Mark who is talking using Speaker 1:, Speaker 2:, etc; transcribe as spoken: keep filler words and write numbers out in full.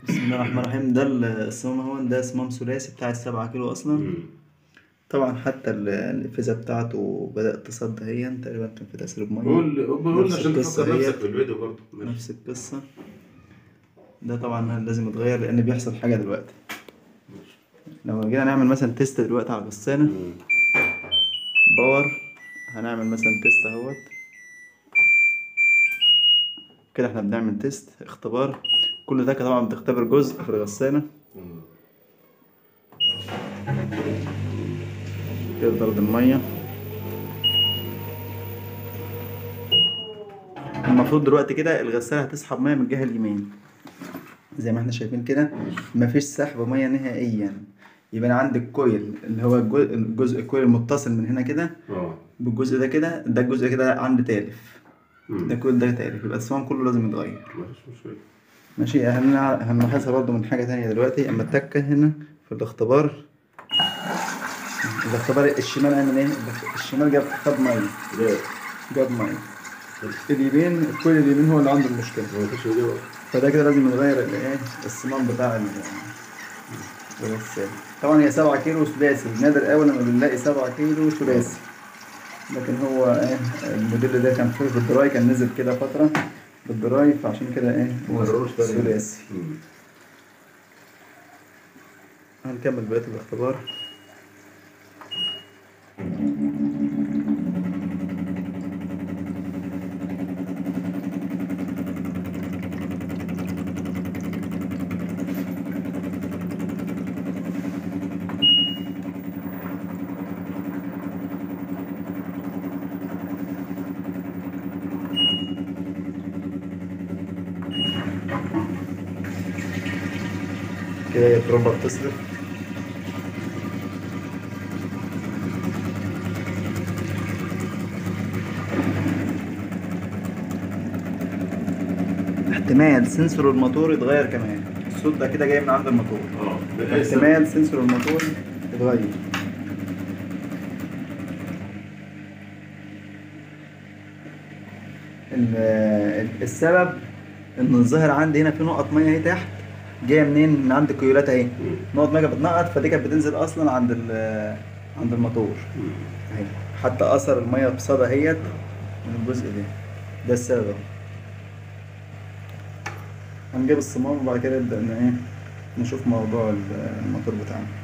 Speaker 1: بسم الله الرحمن الرحيم. ده الصمام اهو، ده صمام ثلاثي بتاع السبعة كيلو اصلا.
Speaker 2: مم.
Speaker 1: طبعا حتى ال- الفيزا بتاعته بدأت تصدى، هي تقريبا كان في تأثير بمية.
Speaker 2: قول قول
Speaker 1: نفس
Speaker 2: عشان
Speaker 1: القصة
Speaker 2: تفكر نفسك
Speaker 1: هي،
Speaker 2: في الفيديو برضه. ماشي.
Speaker 1: نفس القصة. ده طبعا لازم يتغير لأن بيحصل حاجة دلوقتي.
Speaker 2: ماشي.
Speaker 1: لو جينا نعمل مثلا تيست دلوقتي على غسالة
Speaker 2: مم.
Speaker 1: باور، هنعمل مثلا تيست اهوت كده. احنا بنعمل تيست اختبار، كل ده طبعا بتختبر جزء في الغسالة.
Speaker 2: مم.
Speaker 1: كده ضرب المية. المفروض دلوقتي كده الغسالة هتسحب مية من الجهة اليمين زي ما احنا شايفين كده. مفيش سحب مية نهائيا. يبقى انا عندي الكويل اللي هو الجزء, الجزء الكويل المتصل من هنا كده
Speaker 2: اه.
Speaker 1: بالجزء ده كده، ده الجزء كده عندي تالف. ده
Speaker 2: مم.
Speaker 1: كل ده تالف، يبقى الصمام كله لازم يتغير.
Speaker 2: مفيش مشكلة.
Speaker 1: ماشي. هنع- هنلاحظها برضو من حاجة تانية دلوقتي. اما التكة هنا في الاختبار، الاختبار الشمال عامل ايه؟ الشمال جاب خد مية،
Speaker 2: لا.
Speaker 1: جاب مية. اليمين الكويل اليمين هو اللي عنده المشكلة.
Speaker 2: مفيش فيديو بقى.
Speaker 1: فده كده لازم يتغير الايه، الصمام بتاع ال- الغسالة. طبعا هي سبعة كيلو ثلاثي، نادر قوي لما بنلاقي سبعة كيلو ثلاثي. لكن هو ايه، الموديل ده كان فيه بالدراي، كان نزل كده فترة بالدراي، فعشان كده ايه هو
Speaker 2: مكرروش تاني يعني.
Speaker 1: ثلاثي.
Speaker 2: مم.
Speaker 1: هنكمل بقية الاختبار. كده هي الترمبة بتصرف. احتمال سنسور الموتور يتغير كمان. الصوت ده كده جاي من عند الموتور.
Speaker 2: اه. بأي سبب؟
Speaker 1: احتمال سنسور الموتور يتغير. ال- السبب ان الظاهر عندي هنا في نقط ميه اهي تحت، جايه منين؟ من عند الكيولات اهي.
Speaker 2: مم.
Speaker 1: نقط ميه كانت بتنقط، فدي كانت بتنزل اصلا عند ال- عند الموتور
Speaker 2: مم.
Speaker 1: اهي. حتى اثر الميه بصدى اهيت من الجزء ده. ده السبب اهو. هنجيب الصمام وبعد كده نبدأ ان ايه، نشوف موضوع ال- الموتور بتاعنا.